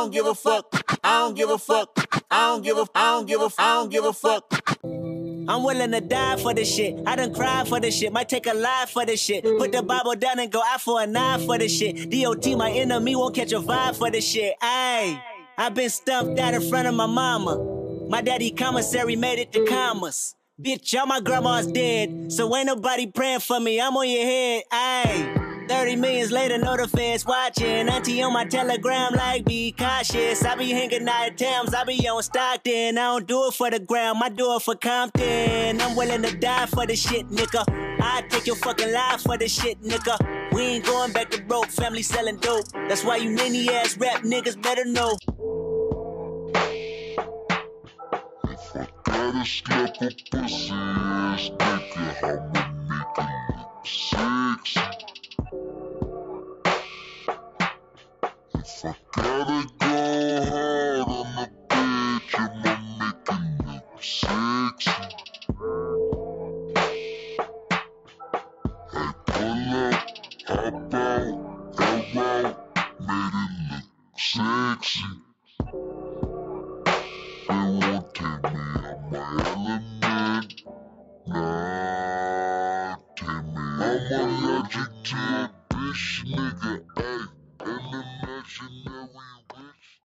don't give a fuck. I don't give a fuck. I don't give a fuck. I'm willing to die for this shit. I done cried for this shit. Might take a life for this shit. Put the Bible down and go out for a knife for this shit. DOT, my enemy, won't catch a vibe for this shit. Ayy, I been stumped out in front of my mama. My daddy commissary made it to commas. Bitch, all my grandma's dead, so ain't nobody praying for me. I'm on your head, ayy. 30 millions later, know the feds watching. Auntie on my telegram like, be cautious. I be hanging out at Thames, I be on Stockton. I don't do it for the gram, I do it for Compton. I'm willing to die for this shit, nigga. I take your fucking life for this shit, nigga. We ain't going back to broke, family selling dope. That's why you ninny ass rap niggas better know. Gotta slap a pussy ass nigga, I'ma make it look sexy. If I gotta go hard on the bitch, I'ma make it look sexy. Hey, pull up, hop out, go out, made it look sexy. They won't take me out my element. Nah, take me. I'm allergic to